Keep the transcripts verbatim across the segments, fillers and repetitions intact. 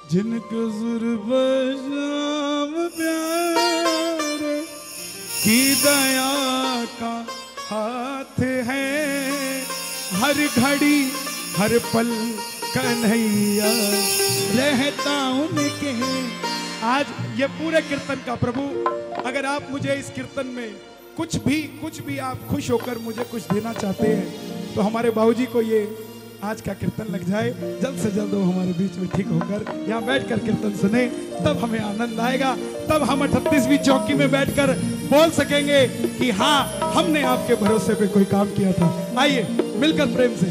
जिनके जुर्बशाम प्यारे की दया का हाथ है, हर घड़ी हर पल कन्हैया रहता उनके। आज ये पूरे कीर्तन का प्रभु, अगर आप मुझे इस कीर्तन में कुछ भी कुछ भी आप खुश होकर मुझे कुछ देना चाहते हैं तो हमारे बाबूजी को ये आज का कीर्तन लग जाए, जल्द से जल्द वो हमारे बीच में ठीक होकर यहाँ बैठकर कीर्तन सुने, तब हमें आनंद आएगा। तब हम अठतीसवीं चौकी में बैठकर बोल सकेंगे कि हाँ, हमने आपके भरोसे पे कोई काम किया था। आइए मिलकर प्रेम से।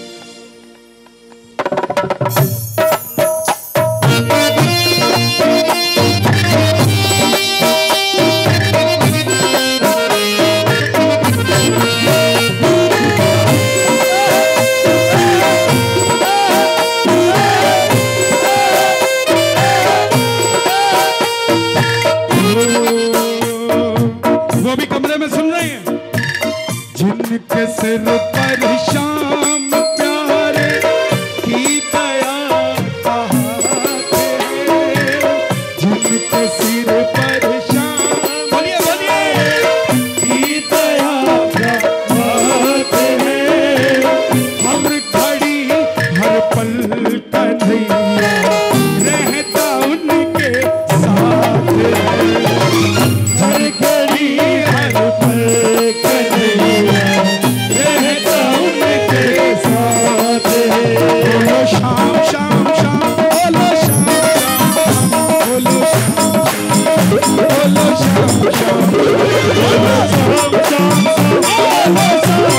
जिनके सिर पर शाम प्यारे की दया का हाथ है, जिनके सिर पर शाम बोलिए बोलिए की दया का हाथ है, हर घड़ी हर पल कन्हैया रहता उनके साथ है, हर घड़ी हर पल कन्हैया रहता उनके साथ है। बोलो शाम शाम शाम, बोलो शाम शाम, बोलो शाम बोलो शाम शाम, बोलो शाम शाम, बोलो शाम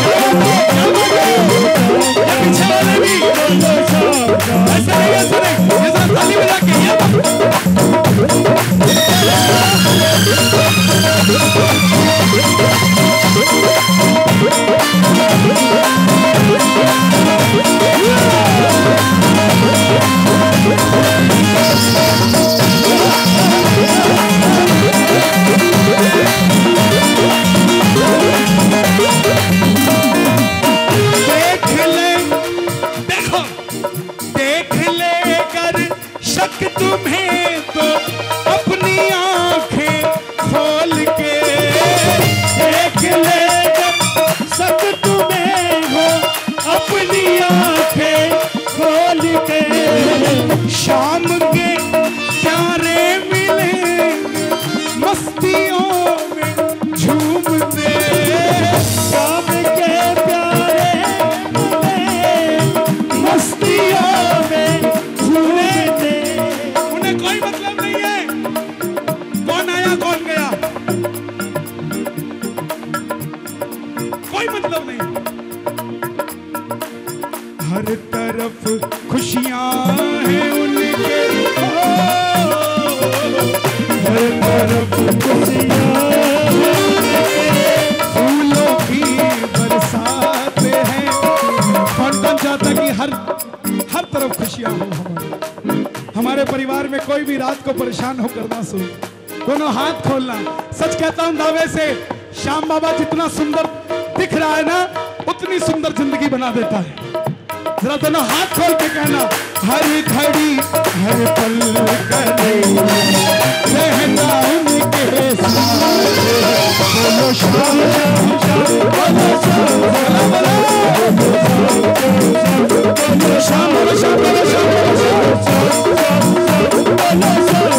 पीछे वाले भी बोलो शाम शाम। ऐसे नहीं ऐसे नहीं, ये जरा ताली बजा के ये देख ले, देखो देख ले कर शक तुम्हें तो अपनी आंखें खोल के, देख ले कर शक तुम्हें हो अपनी आंखें खोल के, शाम के प्यारे मिले मस्तियों में झूमते, शाम के प्यारे मिले मस्तियों में झूमते। उन्हें कोई मतलब नहीं है कौन आया कौन गया, कोई मतलब नहीं। हर तरफ खुशियां हैं उनके, हर तरफ खुशियां हैं, फूलों की बरसात है। कौन कौन चाहता कि हर हर तरफ खुशियां हो हमारे हमारे परिवार में, कोई भी रात को परेशान होकर ना सो, दोनों हाथ खोलना। सच कहता हूं दावे से, श्याम बाबा जितना सुंदर दिख रहा है ना, उतनी सुंदर जिंदगी बना देता है। जरा दोनों हाथ खोल के कहना, हर घड़ी हर पल कन्हैया रहता उनके साथ। बोलो शाम शाम शाम, बोलो शाम बोलो शाम, बोलो शाम बोलो शाम, बोलो शाम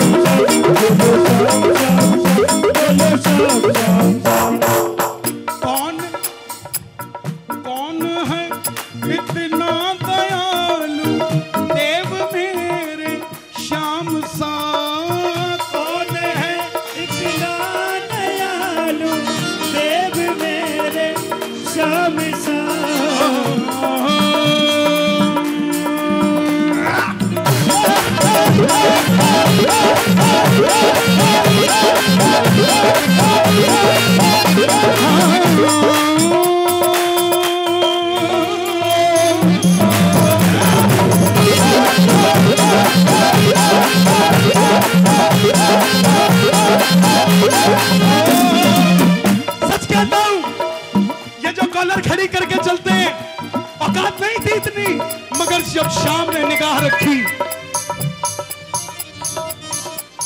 बोलो शाम। कौन कौन है इतना दयालु देव मेरे श्याम सा, कौन है इतना दयालु देव मेरे श्याम सा। सच कहता हूं, ये जो कॉलर खड़ी करके चलते हैं, औकात नहीं थी इतनी, मगर जब शाम ने निगाह रखी,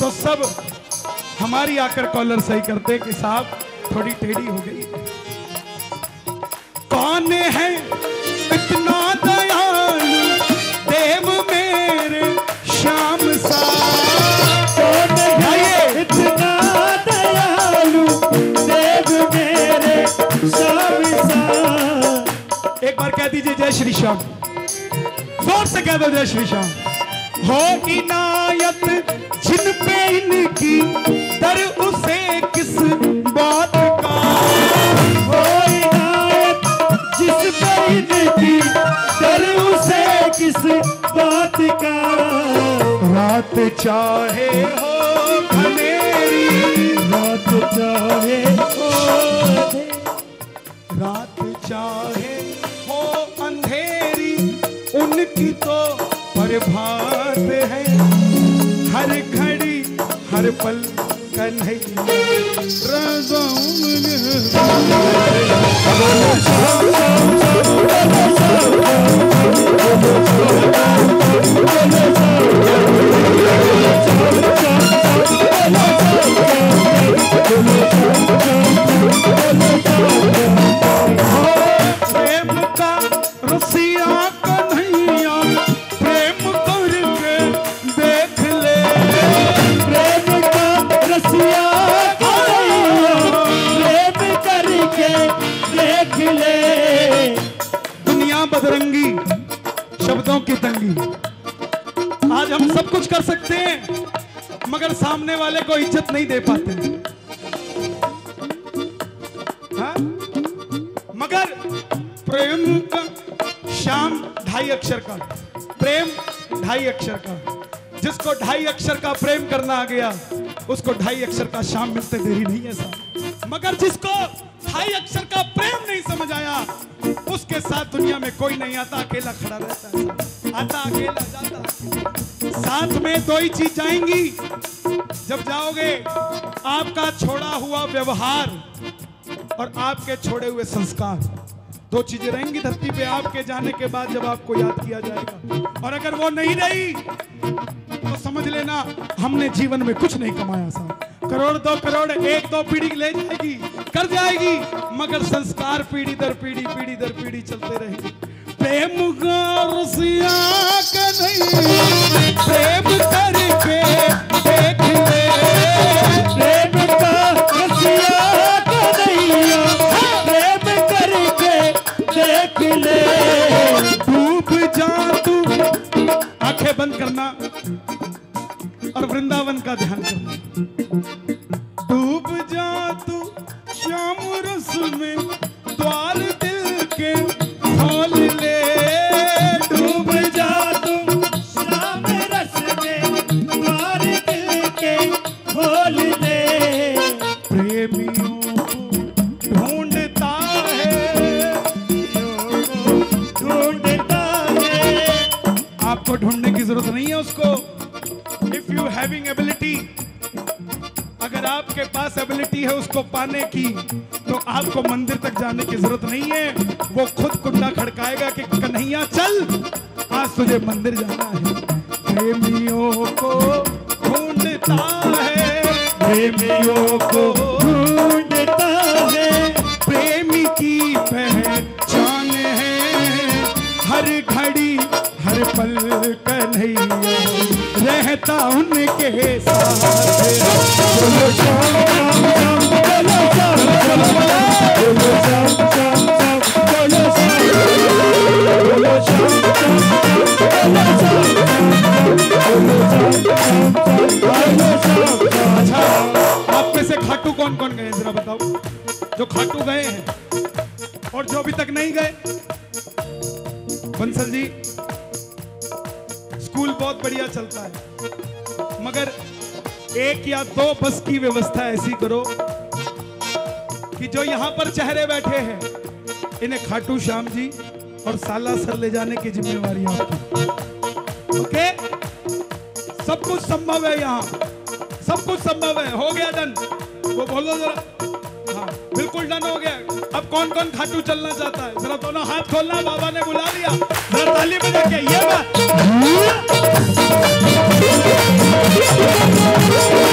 तो सब हमारी आकर कॉलर सही करते कि साहब थोड़ी टेढ़ी हो गई। कौन है इतना दयालु देव मेरे श्याम सा, कौन है इतना दयालु देव मेरे श्याम सा। एक बार कह दीजिए जय श्री श्याम, जोर से कह दो जय श्री श्याम। हो इनायत जिन पे इनकी दर उसे किस बात का, हो इनायत जिस पे इनकी दर उसे किस बात का। रात चाहे हो अंधेरी, रात चाहे हो, रात चाहे हो अंधेरी, उनकी तो प्रभात है। हर घड़ी हर पल कन्हैया प्रेम का रसिया कन्हैया, प्रेम करके देख ले, प्रेम का रसिया कन्हैया, प्रेम करके देख ले। दुनिया बदरंगी, शब्दों की तंगी। आज हम सब कुछ कर सकते हैं मगर सामने वाले को इज्जत नहीं दे पाते। हाँ? मगर प्रेम का श्याम ढाई अक्षर का, प्रेम ढाई अक्षर का, जिसको ढाई अक्षर का प्रेम करना आ गया उसको ढाई अक्षर का श्याम मिलते देरी नहीं है साहब। मगर जिसको ढाई अक्षर का प्रेम नहीं समझ आया उसके साथ दुनिया में कोई नहीं आता, अकेला खड़ा रहता है। आता अकेला, जाता अकेला। साथ में दो ही चीज जाएंगी जब जाओगे, आपका छोड़ा हुआ व्यवहार और आपके छोड़े हुए संस्कार। दो चीजें रहेंगी धरती पे आपके जाने के बाद जब आपको याद किया जाएगा। और अगर वो नहीं रही तो समझ लेना हमने जीवन में कुछ नहीं कमाया साहब। करोड़ दो करोड़ एक दो पीढ़ी ले जाएगी, कर जाएगी, मगर संस्कार पीढ़ी दर पीढ़ी पीढ़ी दर पीढ़ी चलते रहेंगे। प्रेम का रसिया कन्हैया, प्रेम करके देख ले, प्रेम का रसिया कन्हैया, प्रेम करके देख ले। डूब जा तू, आंखें बंद करना और वृंदावन का ध्यान करना। डूब जा तू श्याम रस में, द्वार दिल के खोल ले, डूब जा तू श्याम रस में, द्वार दिल के खोल ले। प्रेमियों को ढूंढता है, ढूंढता है। आपको ढूंढने की जरूरत नहीं है उसको। इफ यू हैविंग एबिलिटी, अगर आपके पास एबिलिटी है उसको पाने की, तो आपको मंदिर तक जाने की जरूरत नहीं है। वो खुद कुंडा खड़काएगा कि कन्हैया चल, आज तुझे मंदिर जाना है। प्रेमियों को ढूंढता है, प्रेमियों को ढूंढता है। प्रेमी की पहचान है, हर घड़ी हर पल कन्हैया रहता उनके साथ। बोलो श्याम श्याम श्याम, बोलो श्याम श्याम श्याम, बोलो श्याम श्याम श्याम, बोलो श्याम, बोलो श्याम श्याम श्याम, बोलो श्याम श्याम श्याम, बोलो श्याम श्याम श्याम। आप में से खाटू कौन कौन गए जरा बताओ? जो खाटू गए हैं और जो अभी तक नहीं गए। बंसल जी, स्कूल बहुत बढ़िया चलता है मगर एक या दो बस की व्यवस्था ऐसी करो कि जो यहां पर चेहरे बैठे हैं इन्हें खाटू श्याम जी और सालासर ले जाने की जिम्मेवारी आपकी। ओके, सब कुछ संभव है, यहाँ सब कुछ संभव है। हो गया डन? वो बोलो जरा। हाँ बिल्कुल डन हो गया। अब कौन कौन खाटू चलना चाहता है? जरा दोनों हाथ खोलना, बाबा ने बुला लिया। जरा ताली बजा के ये बात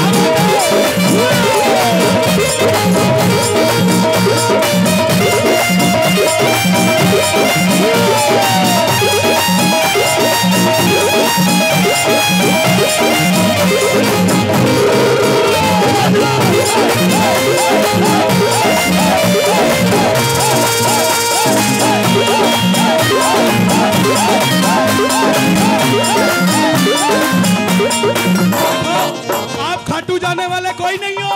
कोई नहीं हो।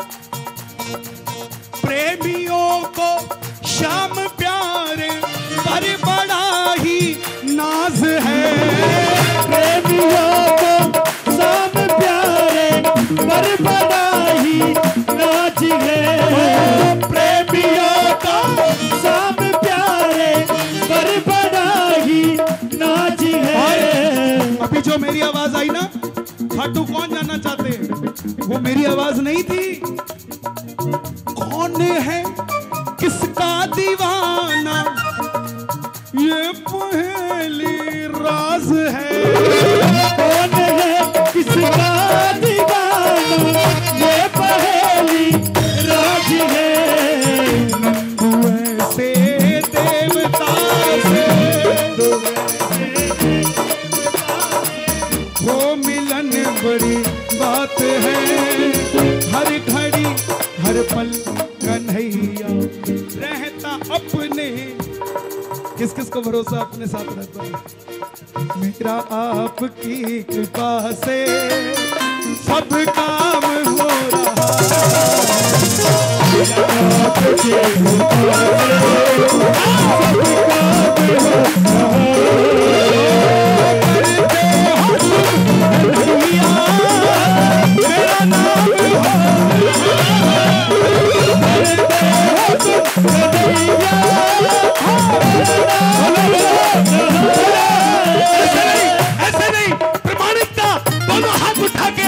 प्रेमियों को शाम प्यारे पर बड़ा ही नाज है। प्रेमियों को शाम प्यारे पर बड़ा ही नाज है। प्रेमियों को शाम प्यारे पर बड़ा ही नाज है। अभी जो मेरी आवाज आई ना, खाटू कौन जानना चाहते हैं? वो मेरी आवाज नहीं थी। कौन है किसका दीवाना, ये पहली राज है। कौन है किसका दीवाना, ये पहली राज है। नंदू ऐसे देवता से वो मिलन बड़ी बात है। हर घड़ी हर पल कन्हैया रहता अपने। किस किस को भरोसा अपने साथ रहता है? मेरा आपकी कृपा से सब काम हो रहा। मेरा आपकी कृपा से सब काम हो रहा। मेरा नाम ऐसे नहीं, प्रमाणिकता दोनों हाथ उठा के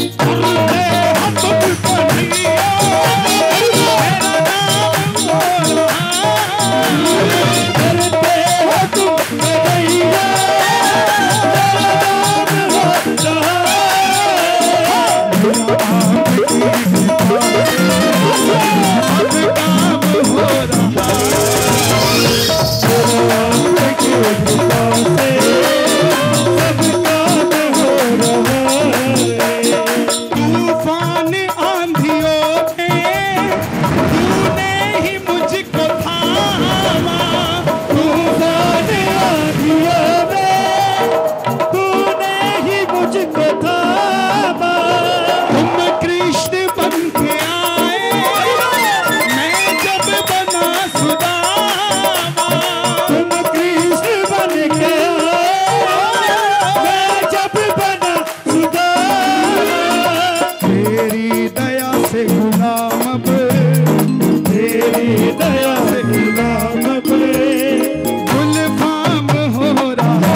तूफान आंधियों में तूने ही मुझको थामा। तूफान आंधियों में तूने ही मुझको थामा। तुम कृष्ण बन के आए, मैं जब बना सुदामा। तुम कृष्ण बन के आए, मैं जब बना सुदामा। तेरी दया से गुलाम अब, तेरी दया से गुलाम पे गुलफाम हो रहा।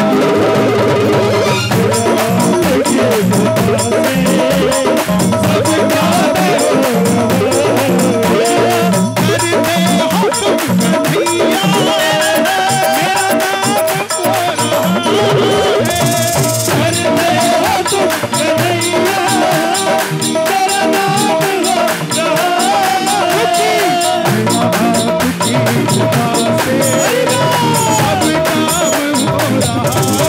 सब काम करते हो तुम कन्हैया, मेरा नाम हो रहा। करते हो तुम कन्हैया, तेरा नाम हो रहा। आपकी कृपा से सब काम हो रहा।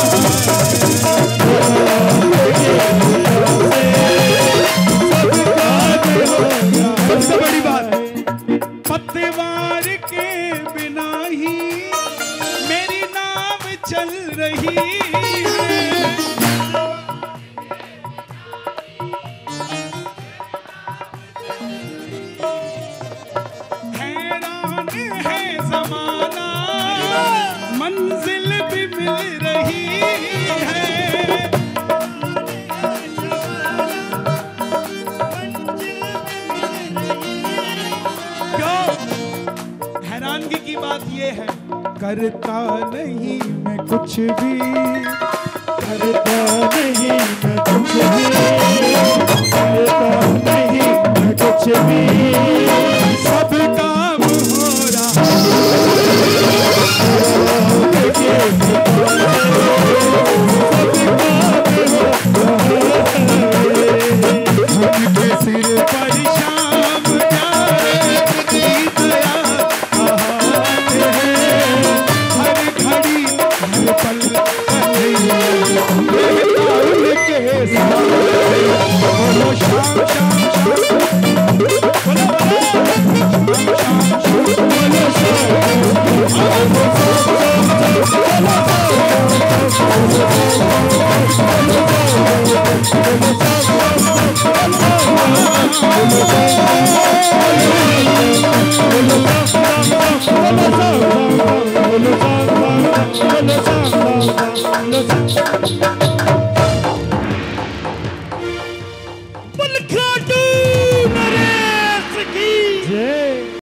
सबसे बड़ी बात, पतवार के बिना ही मेरी नाव चल रही है। हैरान है जमाना, मंजिल भी मिल रही है। क्यों? हैरानगी की बात यह है, करता नहीं मैं कुछ भी, करता नहीं मैं कुछ भी, करता नहीं मैं कुछ भी। सब काम हो रहा। उनके सिर पर शाम प्यारे की दया का हाथ है। हर घड़ी हर पल